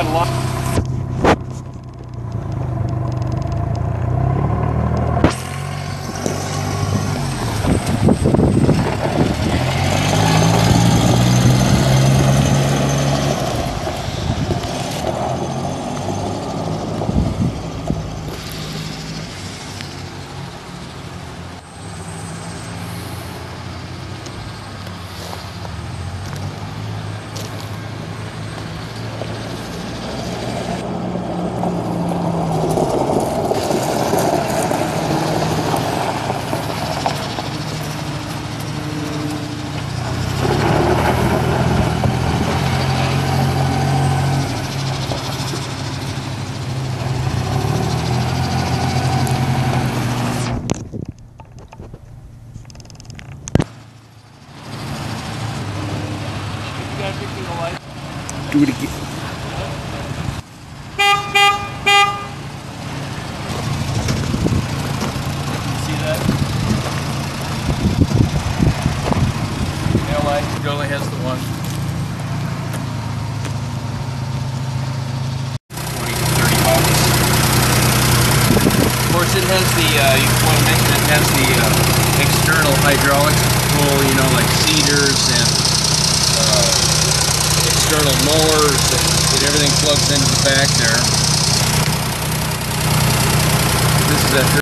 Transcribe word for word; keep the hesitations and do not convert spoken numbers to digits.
got a lot. Do it again. See that? Tail light. It only has the one. twenty to thirty bucks. Of course, it has the, uh, you want to mention it has the uh, external hydraulic control, you know, like seeders and uh, external mowers, and, and everything plugs into the back there. This is that